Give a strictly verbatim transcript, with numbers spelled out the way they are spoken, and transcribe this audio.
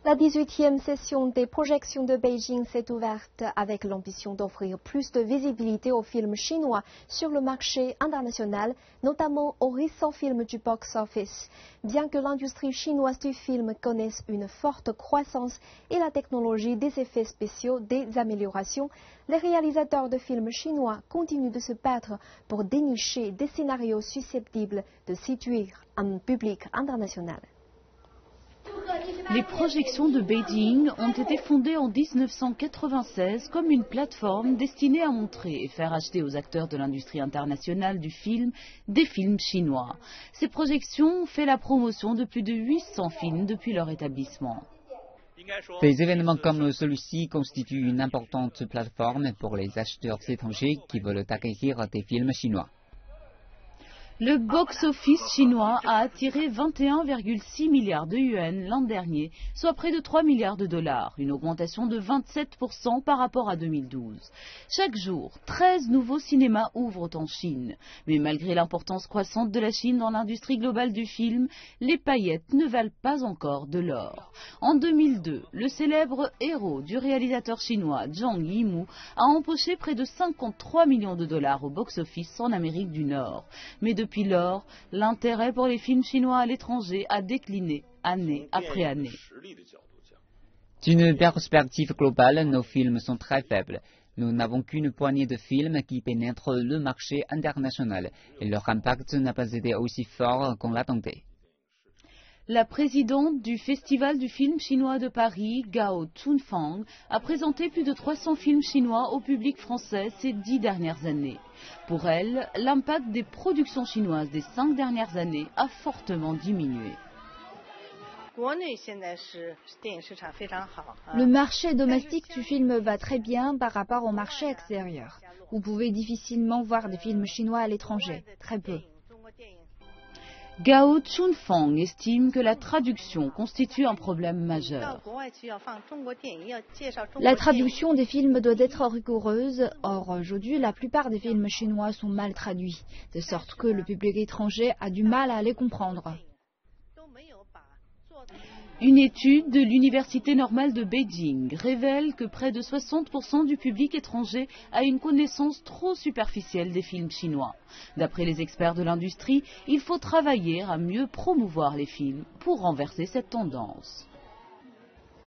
La dix-huitième session des projections de Beijing s'est ouverte avec l'ambition d'offrir plus de visibilité aux films chinois sur le marché international, notamment aux récents films du box-office. Bien que l'industrie chinoise du film connaisse une forte croissance et la technologie des effets spéciaux des améliorations, les réalisateurs de films chinois continuent de se battre pour dénicher des scénarios susceptibles de séduire un public international. Les projections de Beijing ont été fondées en mille neuf cent quatre-vingt-seize comme une plateforme destinée à montrer et faire acheter aux acteurs de l'industrie internationale du film des films chinois. Ces projections ont fait la promotion de plus de huit cents films depuis leur établissement. Des événements comme celui-ci constituent une importante plateforme pour les acheteurs étrangers qui veulent acquérir des films chinois. Le box-office chinois a attiré vingt et un virgule six milliards de yuan l'an dernier, soit près de trois milliards de dollars, une augmentation de vingt-sept pour cent par rapport à deux mille douze. Chaque jour, treize nouveaux cinémas ouvrent en Chine. Mais malgré l'importance croissante de la Chine dans l'industrie globale du film, les paillettes ne valent pas encore de l'or. En deux mille deux, le célèbre héros du réalisateur chinois Zhang Yimou a empoché près de cinquante-trois millions de dollars au box-office en Amérique du Nord. Mais depuis lors, l'intérêt pour les films chinois à l'étranger a décliné année après année. D'une perspective globale, nos films sont très faibles. Nous n'avons qu'une poignée de films qui pénètrent le marché international et leur impact n'a pas été aussi fort qu'on l'attendait. La présidente du Festival du film chinois de Paris, Gao Chunfang, a présenté plus de trois cents films chinois au public français ces dix dernières années. Pour elle, l'impact des productions chinoises des cinq dernières années a fortement diminué. Le marché domestique du film va très bien par rapport au marché extérieur. Vous pouvez difficilement voir des films chinois à l'étranger, très peu. Gao Chunfang estime que la traduction constitue un problème majeur. La traduction des films doit être rigoureuse. Or, aujourd'hui, la plupart des films chinois sont mal traduits, de sorte que le public étranger a du mal à les comprendre. Une étude de l'Université normale de Beijing révèle que près de soixante pour cent du public étranger a une connaissance trop superficielle des films chinois. D'après les experts de l'industrie, il faut travailler à mieux promouvoir les films pour renverser cette tendance.